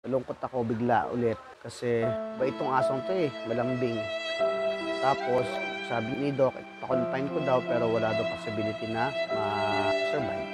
Nalungkot ako bigla ulit kasi ba itong asong to malambing. Tapos sabi ni Doc, pa-confine ko daw pero wala daw possibility na ma-survive.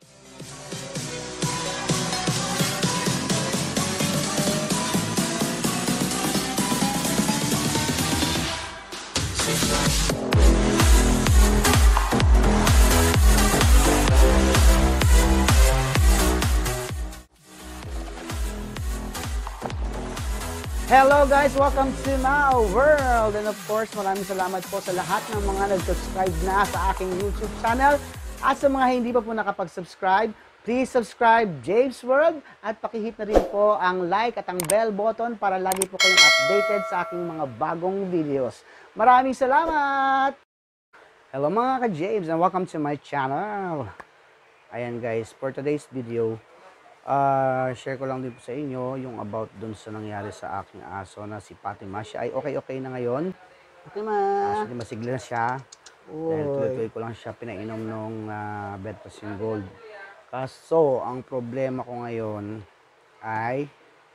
Hello guys! Welcome to my world! And of course, maraming salamat po sa lahat ng mga nag-subscribe na sa aking YouTube channel. At sa mga hindi pa po nakapag-subscribe, please subscribe James World at pakihit na rin po ang like at ang bell button para lagi po kayong updated sa aking mga bagong videos. Maraming salamat! Hello mga ka-James and welcome to my channel. Ayan guys, for today's video, share ko lang din po sa inyo yung about dun sa nangyari sa aking aso na si Fatima. Siya ay okay na ngayon. Fatima! Actually, masigla na siya. Dahil tuloy-tuloy ko lang siya pinainom nung Bedpacin Gold. Kaso, ang problema ko ngayon ay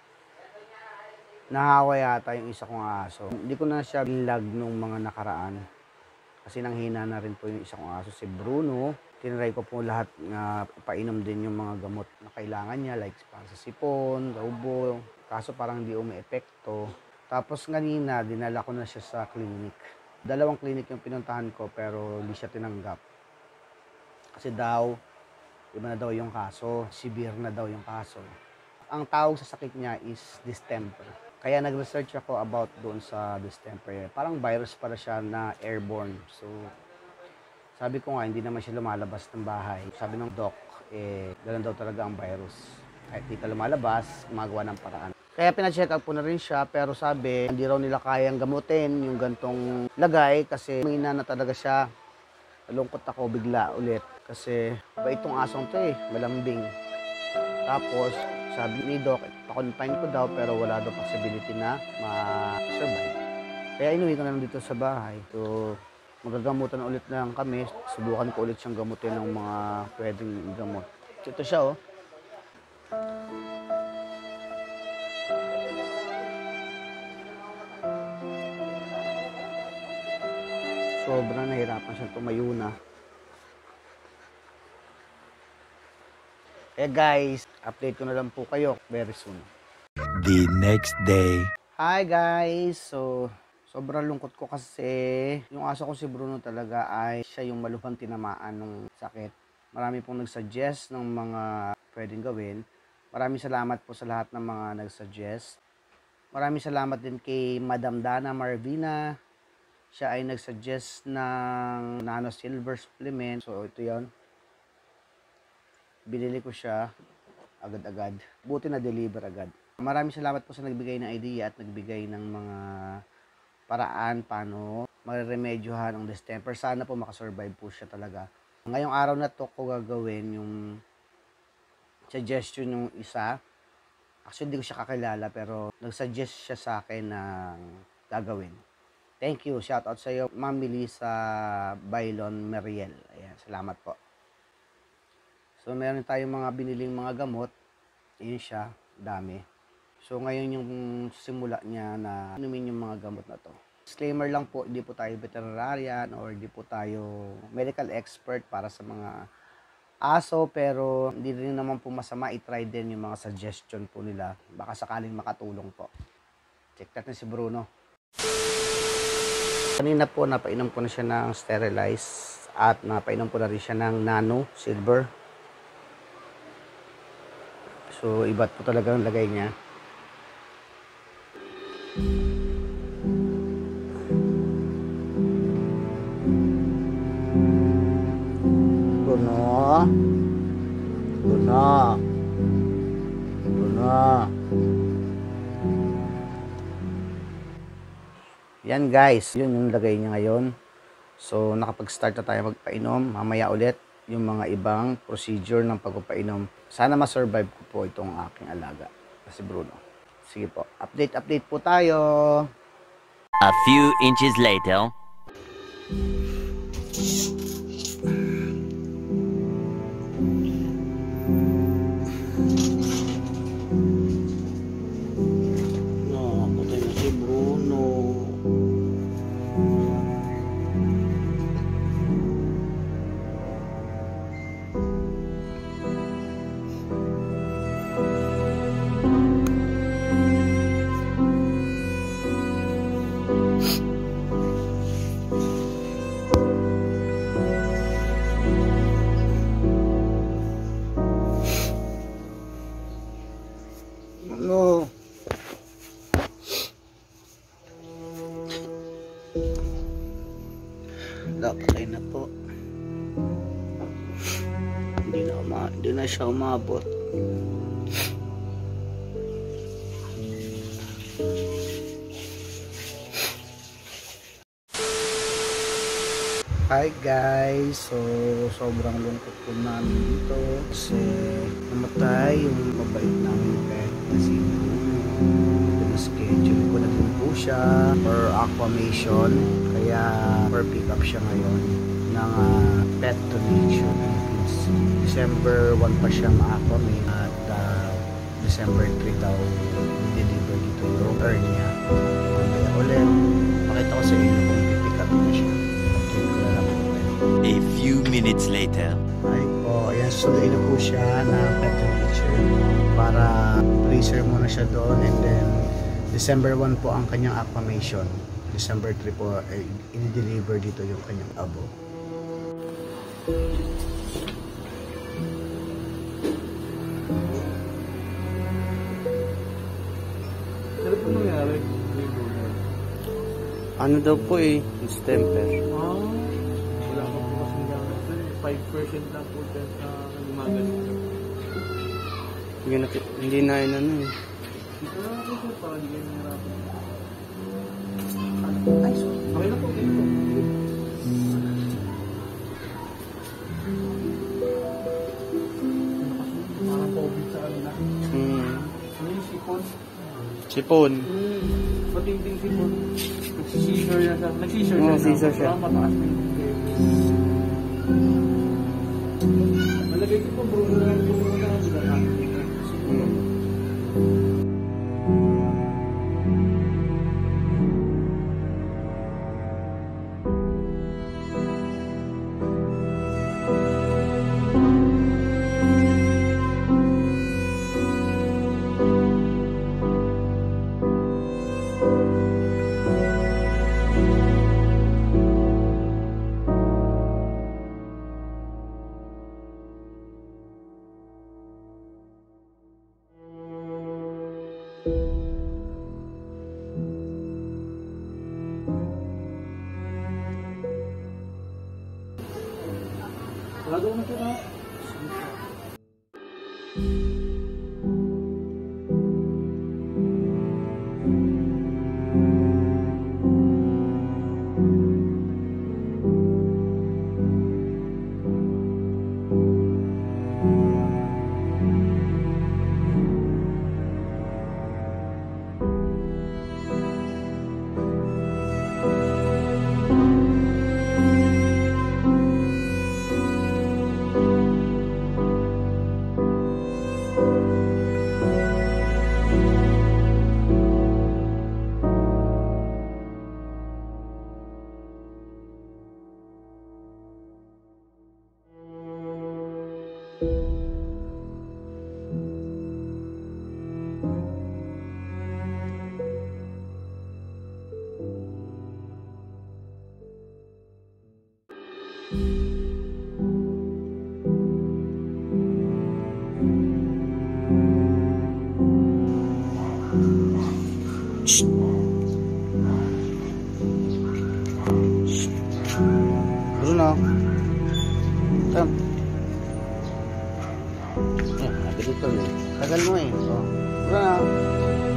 nahawa yata yung isa kong aso. Hindi ko na siya binlag nung mga nakaraan. Kasi nanghina na rin po yung isa kong aso, si Bruno. Tinry ko po lahat na painom din yung mga gamot na kailangan niya, like sa sipon, gaubo. Kaso parang hindi umi-epekto. Tapos kanina, dinala ko na siya sa clinic. 2 clinic yung pinuntahan ko pero hindi siya tinanggap. Kasi daw, iba na daw yung kaso, severe na daw yung kaso. Ang tawag sa sakit niya is distemper. Kaya nag-research ako about doon sa distemper. Parang virus pala siya na airborne. So, sabi ko nga, hindi naman siya lumalabas ng bahay. Sabi ng doc, ganun daw talaga ang virus. Kahit di ka lumalabas, gumagawa ng paraan. Kaya pina-check up po na rin siya, pero sabi, hindi raw nila kayang gamutin yung gantong lagay kasi mahina na talaga siya. Nalungkot ako bigla ulit kasi ba itong asong to malambing. Tapos, sabi ni doc, pa-confine ko daw pero wala daw possibility na ma-survive. Kaya inuwi ko na lang dito sa bahay. So, magagamutan ulit lang kami. Subukan ko ulit siyang gamutin ng mga pwedeng gamot. Ito siya, oh. Sobrang nahirapan siyang tumayo na. Guys, update ko na lang po kayo very soon. The next day. Hi guys! So, sobrang lungkot ko kasi yung aso ko si Bruno talaga ay siya yung malubhang tinamaan ng sakit. Marami pong nagsuggest ng mga pwedeng gawin. Maraming salamat po sa lahat ng mga nagsuggest. Maraming salamat din kay Madam Dana Marvina. Siya ay nagsuggest ng Nano Silver Supplement. So ito yon. Binili ko siya agad-agad. Buti na deliver agad. Maraming salamat po sa nagbigay ng idea at nagbigay ng mga paraan paano mareremedyohan ang distemper. Sana po makasurvive po siya talaga. Ngayong araw na to ko gagawin yung suggestion yung isa. Actually, hindi ko siya kakilala pero nag-suggest siya sa akin na gagawin. Thank you. Shout out sa iyo, Ma'am Melissa Bailon Meriel. Ayan, salamat po. So, meron tayong mga biniling mga gamot. Yun siya, dami. So, ngayon yung simula niya na inumin yung mga gamot na to. Disclaimer lang po, hindi po tayo veterinarian or hindi po tayo medical expert para sa mga aso. Pero hindi rin naman po masama i-try din yung mga suggestion po nila. Baka sakaling makatulong po. Check natin si Bruno. Kanina po, napainom ko na siya ng sterilize at napainom ko na rin siya ng Nano Silver. So, iba't po talaga ang lagay niya. Bruno. Yan guys, yun yung lagay niya ngayon. So, nakapag-start na tayo magpainom. Mamaya ulit yung mga ibang procedure ng pagpapainom. Sana ma-survive ko po itong aking alaga. Si Bruno. Sige po, update po tayo. A few inches later. siya umabot. Hi guys! So, sobrang lungkot po namin dito kasi namatay yung mabait namin pet na si Bruno. Schedule ko na din po siya for aquamation, kaya for pick up siya ngayon ng Pet to Nature. December 1 pa siya ma-aquamate at December 3 daw deliver dito yung urn niya. Kaya ulit, makita ko sa inyo kung pick up na siya. A few minutes later. Ay po, ayan, susunduin na po siya ng Pet to Nature para freezer muna siya doon, and then December 1 po ang kanyang aquamation. December 3 po ay in-deliver dito yung kanyang abo. Ano po nangyari? Ano daw po distemper. Wala pa po kasi nangyari. 5% lang po dyan sa lumagan. Hindi na yun ano eh. Dito lang ako po para hindi kayo nahirapan. Ay, okay na po. Okay na po. Parang COVID sa kanila. Ano yung sipon? Sipon. Pating-ting sipon. Nag-seizure na siya. Nag-seizure Oo, na seizure siya. Mataas na yung nalagay ko po Bruno na yung Bruno na wala daw na siya na. Bruno. Come. Ayan, natin dito eh. Tagal mo eh. Oh. Bruno.